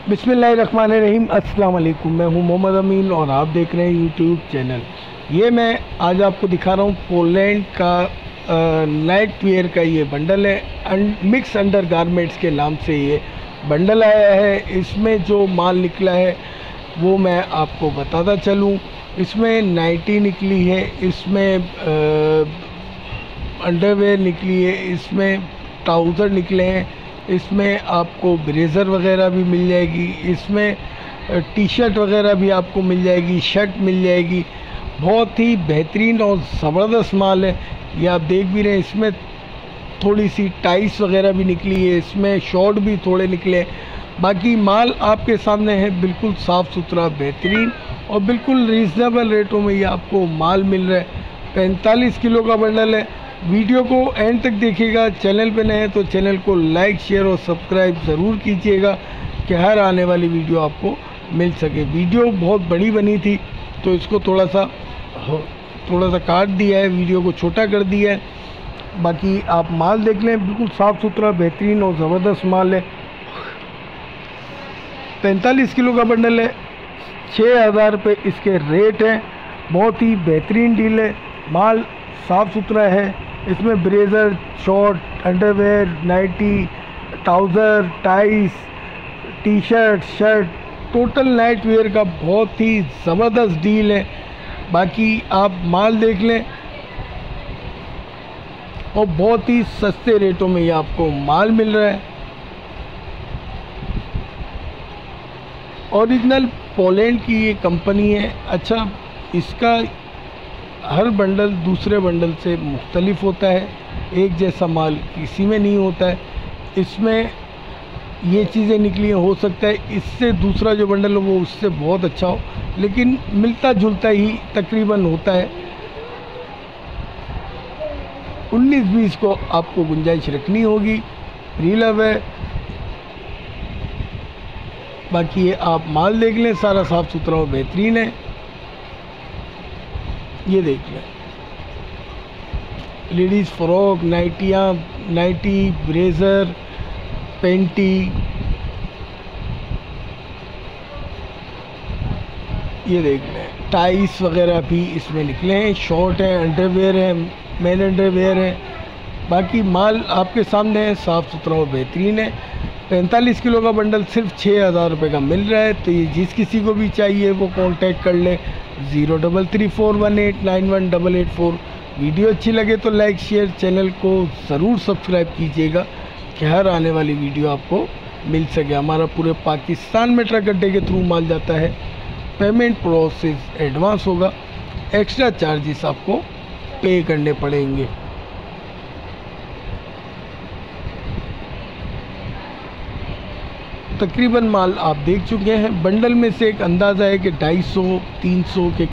बिस्मिल्लाहिर्रहमानिर्रहीम। अस्सलाम वालेकुम। मैं हूं मोहम्मद अमीन और आप देख रहे हैं यूट्यूब चैनल। ये मैं आज आपको दिखा रहा हूं पोलैंड का नाइट वेयर का ये बंडल है। मिक्स अंडर गारमेंट्स के नाम से ये बंडल आया है। इसमें जो माल निकला है वो मैं आपको बताता चलूं। इसमें नाइटी निकली है, इसमें अंडरवेयर निकली है, इसमें ट्राउज़र निकले हैं, इसमें आपको ब्लेज़र वगैरह भी मिल जाएगी, इसमें टी शर्ट वगैरह भी आपको मिल जाएगी, शर्ट मिल जाएगी। बहुत ही बेहतरीन और ज़बरदस्त माल है। ये आप देख भी रहे हैं। इसमें थोड़ी सी टाइस वगैरह भी निकली है, इसमें शॉर्ट भी थोड़े निकले हैं। बाकी माल आपके सामने है, बिल्कुल साफ़ सुथरा बेहतरीन और बिल्कुल रीज़नेबल रेटों में ये आपको माल मिल रहा है। 45 किलो का बंडल है। वीडियो को एंड तक देखिएगा। चैनल पे नए हैं तो चैनल को लाइक शेयर और सब्सक्राइब ज़रूर कीजिएगा कि हर आने वाली वीडियो आपको मिल सके। वीडियो बहुत बड़ी बनी थी तो इसको थोड़ा सा काट दिया है, वीडियो को छोटा कर दिया है। बाकी आप माल देख लें, बिल्कुल साफ़ सुथरा बेहतरीन और ज़बरदस्त माल है। 45 किलो का बंडल है। 6000 रुपये इसके रेट हैं। बहुत ही बेहतरीन डील है। माल साफ़ सुथरा है। इसमें blazer, short, underwear, nightie, trouser, ties, T shirt, shirt, total nightwear का बहुत ही ज़बरदस्त डील है। बाकी आप माल देख लें और बहुत ही सस्ते रेटों में ये आपको माल मिल रहा है। ओरिजिनल पोलैंड की ये कंपनी है। अच्छा, इसका हर बंडल दूसरे बंडल से मुख्तलिफ होता है। एक जैसा माल किसी में नहीं होता है। इसमें ये चीज़ें निकली हैं, हो सकता है इससे दूसरा जो बंडल हो वो उससे बहुत अच्छा हो, लेकिन मिलता जुलता ही तकरीबन होता है। 19-20 को आपको गुंजाइश रखनी होगी। रीलव है। बाकी ये आप माल देख लें, सारा साफ़ सुथरा और बेहतरीन है। ये देख लें, लेडीज़ फ्रॉक, नाइटियाँ, नाइटी, ब्लेज़र, पेंटी, ये देख लें, टाइस वगैरह भी इसमें निकले हैं। शॉर्ट है, अंडरवेयर है, मेन अंडरवेयर है। बाकी माल आपके सामने है, साफ़ सुथरा और बेहतरीन है। 45 किलो का बंडल सिर्फ 6000 रुपये का मिल रहा है। तो ये जिस किसी को भी चाहिए वो कांटेक्ट कर ले 033418918884। वीडियो अच्छी लगे तो लाइक शेयर, चैनल को ज़रूर सब्सक्राइब कीजिएगा कि हर आने वाली वीडियो आपको मिल सके। हमारा पूरे पाकिस्तान में ट्रक अड्डे के थ्रू माल जाता है। पेमेंट प्रोसेस एडवांस होगा, एक्स्ट्रा चार्जेस आपको पे करने पड़ेंगे। तकरीबन माल आप देख चुके हैं। बंडल में से एक अंदाज़ा है कि 250-300 के